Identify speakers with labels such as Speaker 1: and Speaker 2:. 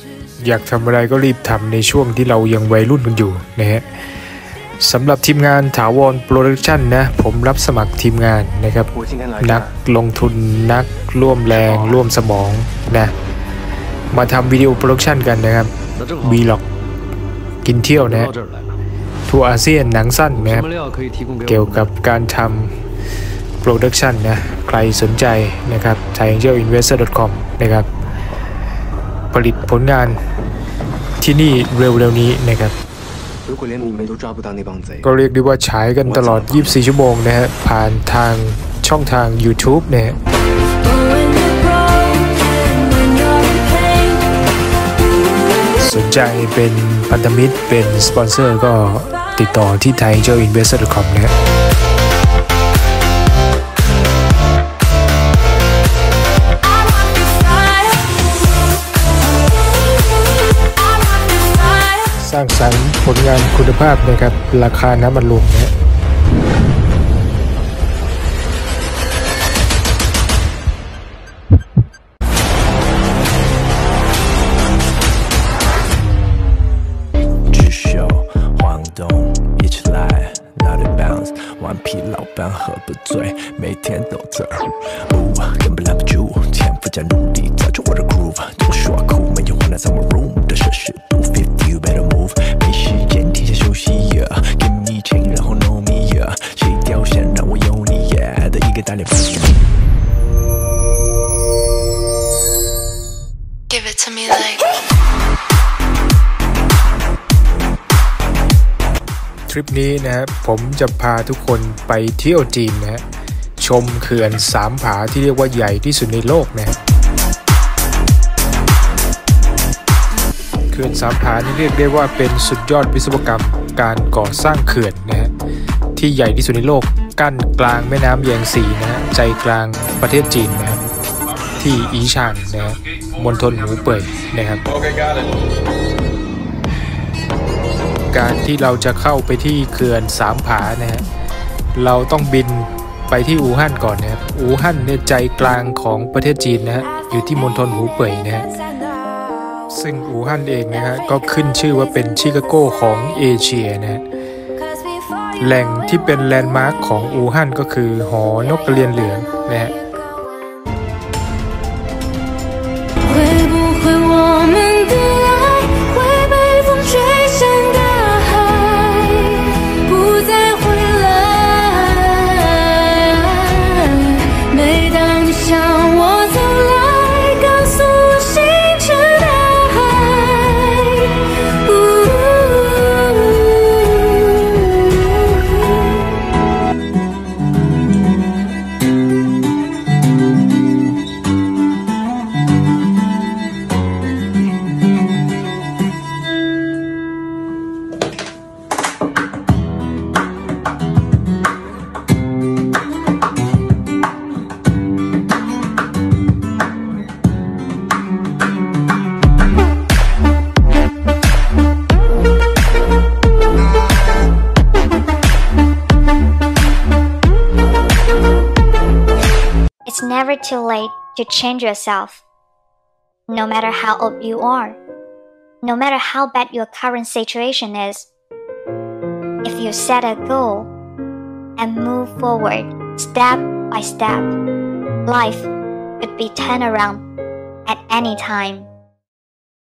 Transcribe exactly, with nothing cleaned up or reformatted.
Speaker 1: อยากทำอะไรก็รีบทำในช่วงที่เรายังวัยรุ่นกันอยู่นะฮะสำหรับทีมงานถาวรโปรดักชั่นนะผมรับสมัครทีมงานนะครับนักลงทุนนักร่วมแรงร่วมสมองนะมาทำวิดีโอโปรดักชั่นกันนะครับวีล็อกกินเที่ยวนะทัวร์อาเซียนหนังสั้นนะครับเกี่ยวกับการทำโปรดักชั่นนะใครสนใจนะครับ ไทย แองเจิล อินเวสเตอร์ ดอท คอม นะครับผลิตผลงานที่นี่เร็วๆนี้นะครับก็เรียกได้ว่าฉายกันตลอดยี่สิบสี่ชั่วโมงนะฮะผ่านทางช่องทาง YouTube นะฮะสนใจเป็นพันธมิตรเป็นสปอนเซอร์ก็ติดต่อที่ ไทย แองเจิล อินเวสเตอร์ ดอท คอม นะฮะสร้างสรรค์ผลงานคุณภาพนะครับราคาน้ำมันลงนะ
Speaker 2: 顽皮老板喝不醉，每天都这儿。哦，根本拦不住，天赋加努力造就我的 groove。都说酷，没有混在 summer room 的摄氏度 ，fifty you better move。没时间停下休息 ，yeah，give me 钱，然后 know me yeah， 谁掉线让我有你 yeah 的一个大脸。Give it to me like。
Speaker 1: ทริปนี้นะผมจะพาทุกคนไปเที่ยวจีนนะชมเขื่อนสามผาที่เรียกว่าใหญ่ที่สุดในโลกนะเขื่อนสามผานี่เรียกได้ว่าเป็นสุดยอดวิศวกรรมการก่อสร้างเขื่อนนะฮะที่ใหญ่ที่สุดในโลกกั้นกลางแม่น้ำแยงซีนะฮะใจกลางประเทศจีนนะครับที่อีชางนะฮะมณฑลหูเป่ยนะครับการที่เราจะเข้าไปที่เขื่อนสามผานะฮะเราต้องบินไปที่อู่ฮั่นก่อนนะครับอู่ฮั่นเนี่ยใจกลางของประเทศจีนนะฮะอยู่ที่มณฑลหูเป่ยนะฮะซึ่งอู่ฮั่นเองนะฮะก็ขึ้นชื่อว่าเป็นชิคาโกของเอเชียนะฮะแหล่งที่เป็นแลนด์มาร์คของอู่ฮั่นก็คือหอนกกระเรียนเหลืองนะฮะ
Speaker 3: It's never too late to change yourself. No matter how old you are, no matter how bad your current situation is, if you set a goal and move forward step by step, life could be turned around at any time.